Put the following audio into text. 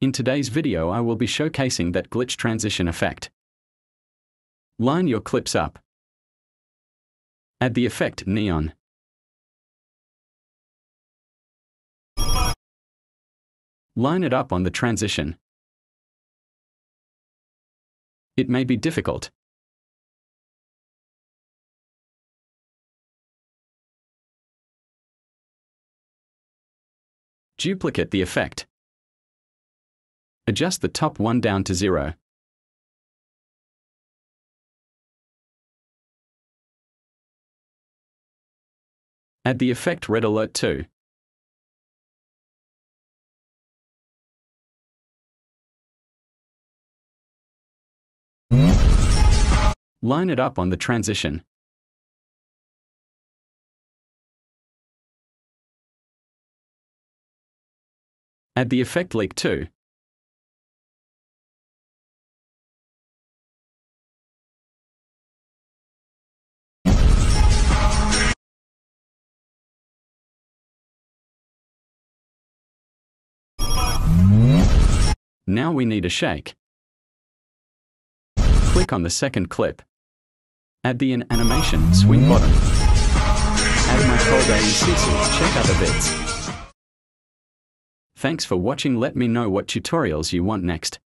In today's video I will be showcasing that glitch transition effect. Line your clips up. Add the effect neon. Line it up on the transition. It may be difficult. Duplicate the effect. Adjust the top one down to 0. Add the effect red alert too. Line it up on the transition. Add the effect leak too. Now we need a shake. Click on the second clip. Add the animation swing bottom. Add my code AECC, check other bits. Thanks for watching. Let me know what tutorials you want next.